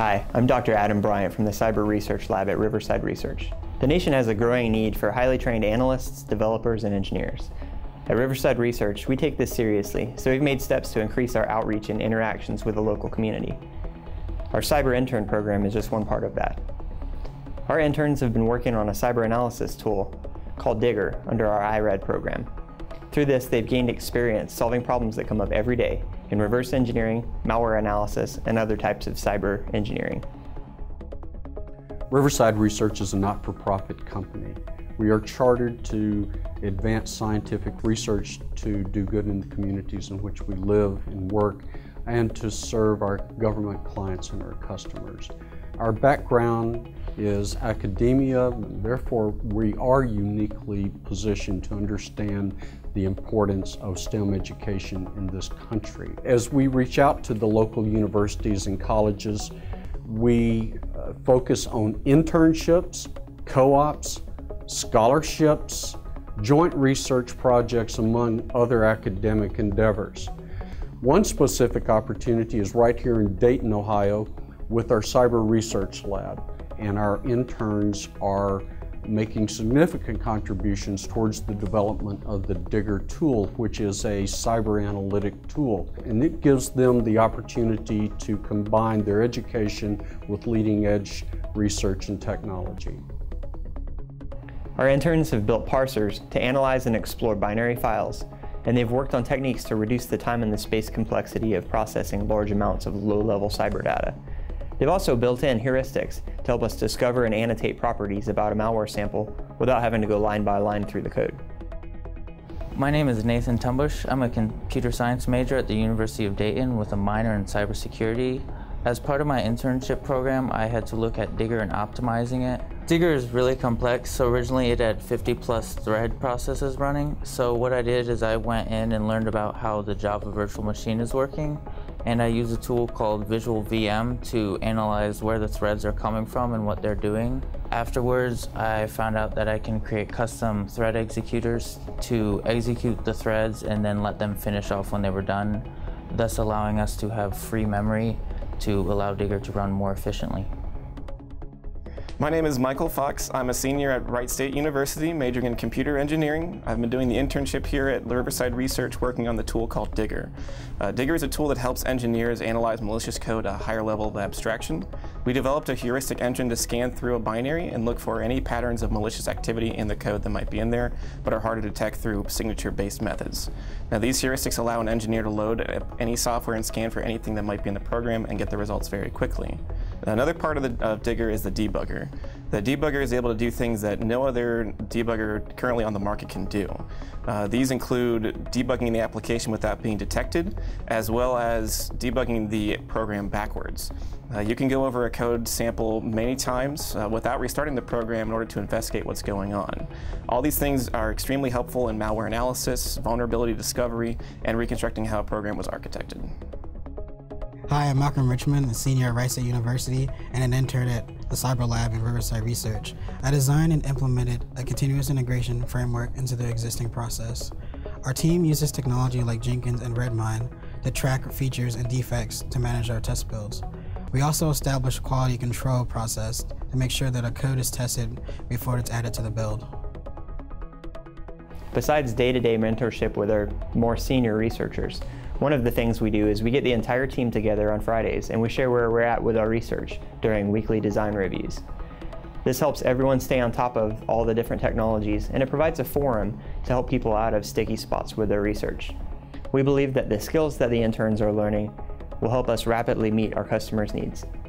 Hi, I'm Dr. Adam Bryant from the Cyber Research Lab at Riverside Research. The nation has a growing need for highly trained analysts, developers, and engineers. At Riverside Research, we take this seriously, so we've made steps to increase our outreach and interactions with the local community. Our Cyber Intern program is just one part of that. Our interns have been working on a cyber analysis tool called Digger under our IRAD program. Through this, they've gained experience solving problems that come up every day in reverse engineering, malware analysis, and other types of cyber engineering. Riverside Research is a not-for-profit company. We are chartered to advance scientific research to do good in the communities in which we live and work, and to serve our government clients and our customers. Our background is academia, and therefore we are uniquely positioned to understand the importance of STEM education in this country. As we reach out to the local universities and colleges, we focus on internships, co-ops, scholarships, joint research projects, among other academic endeavors. One specific opportunity is right here in Dayton, Ohio, with our Cyber Research Lab, and our interns are making significant contributions towards the development of the Digger tool, which is a cyber analytic tool. And it gives them the opportunity to combine their education with leading edge research and technology. Our interns have built parsers to analyze and explore binary files, and they've worked on techniques to reduce the time and the space complexity of processing large amounts of low-level cyber data. They've also built in heuristics to help us discover and annotate properties about a malware sample without having to go line by line through the code. My name is Nathan Tumbush. I'm a computer science major at the University of Dayton with a minor in cybersecurity. As part of my internship program, I had to look at Digger and optimizing it. Digger is really complex, so originally it had 50+ thread processes running. So what I did is I went in and learned about how the Java virtual machine is working, and I use a tool called Visual VM to analyze where the threads are coming from and what they're doing. Afterwards, I found out that I can create custom thread executors to execute the threads and then let them finish off when they were done, thus allowing us to have free memory to allow Digger to run more efficiently. My name is Michael Fox. I'm a senior at Wright State University, majoring in computer engineering. I've been doing the internship here at Riverside Research, working on the tool called Digger. Digger is a tool that helps engineers analyze malicious code at a higher level of abstraction. We developed a heuristic engine to scan through a binary and look for any patterns of malicious activity in the code that might be in there, but are hard to detect through signature-based methods. Now, these heuristics allow an engineer to load any software and scan for anything that might be in the program and get the results very quickly. Another part of Digger is the debugger. The debugger is able to do things that no other debugger currently on the market can do. These include debugging the application without being detected, as well as debugging the program backwards. You can go over a code sample many times without restarting the program in order to investigate what's going on. All these things are extremely helpful in malware analysis, vulnerability discovery, and reconstructing how a program was architected. Hi, I'm Malcolm Richmond, a senior at Wright State University and an intern at the Cyber Lab in Riverside Research. I designed and implemented a continuous integration framework into the existing process. Our team uses technology like Jenkins and Redmine to track features and defects to manage our test builds. We also establish a quality control process to make sure that our code is tested before it's added to the build. Besides day-to-day mentorship with our more senior researchers, one of the things we do is we get the entire team together on Fridays and we share where we're at with our research during weekly design reviews. This helps everyone stay on top of all the different technologies, and it provides a forum to help people out of sticky spots with their research. We believe that the skills that the interns are learning will help us rapidly meet our customers' needs.